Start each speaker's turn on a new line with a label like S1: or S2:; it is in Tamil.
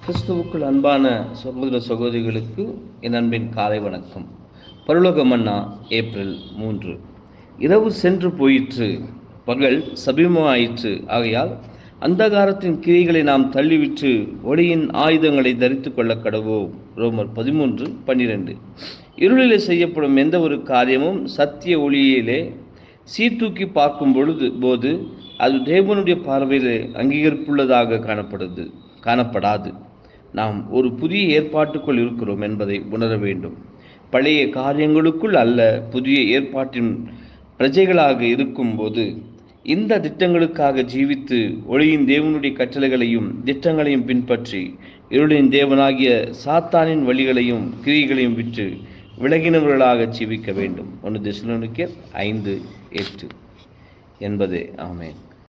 S1: கிறிஸ்துவுக்குள் அன்பான சகோதர சகோதரிகளுக்கு என் அன்பின் காலை வணக்கம். பரலோக மன்னா ஏப்ரல் 3. இரவு சென்று போயிற்று, பகல் சமீபமாயிற்று. ஆகையால் அந்தகாரத்தின் கிரிகளை நாம் தள்ளிவிட்டு ஒளியின் ஆயுதங்களை தரித்து கொள்ள கடவோம். ரோமர் 13:12. இருளிலே செய்யப்படும் எந்த ஒரு காரியமும் சத்திய ஒளியிலே சீர்தூக்கி பார்க்கும் போது அது தேவனுடைய பார்வையில் அங்கீகரிப்புள்ளதாக காணப்படாது. நாம் ஒரு புதிய ஏற்பாட்டுக்குள் இருக்கிறோம் என்பதை உணர வேண்டும். பழைய காரியங்களுக்குள் அல்ல, புதிய ஏற்பாட்டின் பிரஜைகளாக இருக்கும்போது இந்த திட்டங்களுக்காக ஜீவித்து ஒளியின் தேவனுடைய கட்டளைகளையும் திட்டங்களையும் பின்பற்றி இருளின் தேவனாகிய சாத்தானின் வழிகளையும் கிரியைகளையும் விட்டு விலகினவர்களாக ஜீவிக்க வேண்டும். 1 தெசலோனிக்கேயர் 5:8 என்பதே. ஆமென்.